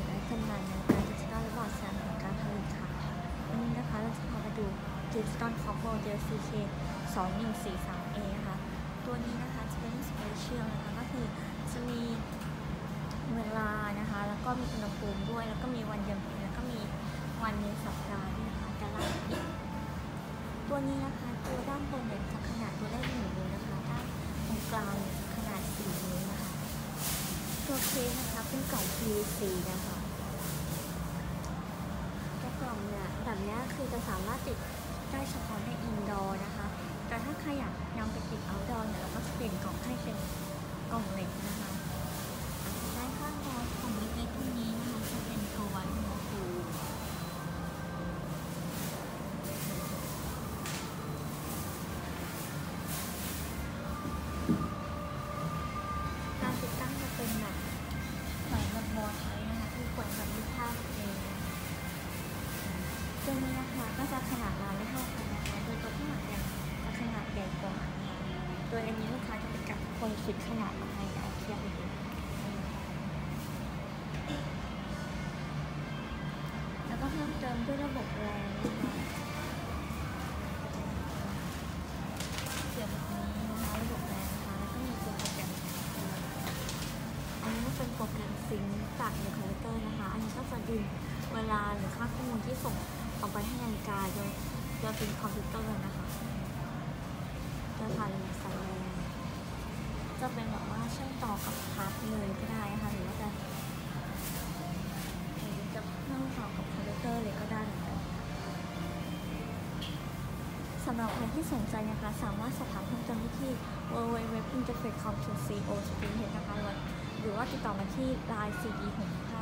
ตุและจำหน่ายนาฬิกาดิจิตอลและบอร์ดแสดงการผลิตค่ะวันนี้นะคะเราจะพามาดูดิจิตอลคล็อกโมเดล CK2143A นะคะตัวนี้นะคะจะเป็นสเปเชียลนะคะก็คือจะมีเวลานะคะแล้วก็มีอุณหภูมิด้วยแล้วก็มีวันเดือนปีแล้วก็มีวันในสัปดาห์ด้วยนะคะแต่ละอาทิตย์ตัวนี้นะคะตัวด้านบนเนี่ยจะขนาดตัวเลข1 นิ้วนะคะด้านตรงกลางขนาด4 นิ้วนะคะตัวเคสนะคะเป็นกล่อง PVC นะคะตัวกล่องเนี่ยแบบนี้คือจะสามารถติดได้เฉพาะในอินดอร์นะคะแต่ถ้าใครอยากนำไปติดเอาท์ดอร์เนี่ยเราก็จะเปลี่ยนกล่องให้เป็นกล่องเหล็กนะคะด้านข้างของเล็กๆตรงนี้นะคะจะเป็นตัววัดอุณหภูมิการติดตั้งจะเป็นแบบแขวนแบบวอลไทนะคะคือแขวนแบบยึดผ้าเองตัวนี้นะคะก็จะขนาดไม่เท่ากันนะคะโดยตัวที่หนักเนี่ยจะขนาดใหญ่กว่านะคะโดยอันนี้ลูกค้าจะเป็นกับคนคิดขนาดมาให้เทียบให้ดูแล้วก็เพิ่มเติมด้วยระบบแรงนะคะเกี่ยวกับนี้นะคะระบบแรงนะคะแล้วก็มีตัวโปรแกรมอันนี้เป็นโปรแกรมซิงค์จากในคอมพิวเตอร์นะคะอันนี้ก็จะดึงเวลาหรือค่าข้อมูลที่ส่งออกไปให้นาฬิกาโดยเป็นคอมพิวเตอร์นะคะจะผ่านสายแรงจะเป็นแบบว่าเชื่อมต่อกับฮาร์ดเลยก็ได้นะคะหรือว่าจะเชื่อมต่อกับคอมพิวเตอร์เลยก็ได้เหมือนกันสำหรับใครที่สนใจนะคะสามารถสอบถามเพิ่มเติมได้ที่ www.interface.com/co/spinhead นะคะหรือว่าติดต่อมาที่ LINE CD65